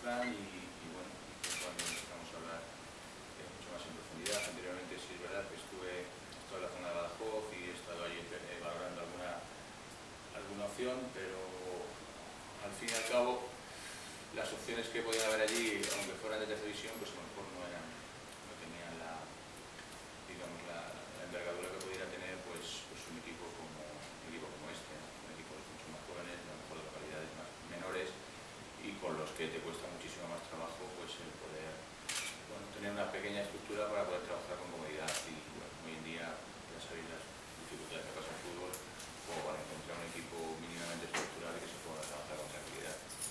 plan y bueno, cuando empezamos a hablar mucho más en profundidad. Anteriormente sí es verdad que estuve en la zona de Badajoz y he estado allí valorando alguna opción, pero al fin y al cabo las opciones que podían haber allí, aunque fueran de tercera división, pues a lo mejor no tenían digamos, la envergadura que pudiera tener pues un equipo como este, ¿no? Un equipo mucho más jóvenes, a lo mejor de localidades más menores y con los que te cuesta muchísimo más trabajo pues el poder tener una pequeña estructura para poder trabajar con comodidad. Y bueno, hoy en día ya sabéis las dificultades que pasa en fútbol, o para encontrar un equipo mínimamente estructural que se pueda trabajar con tranquilidad.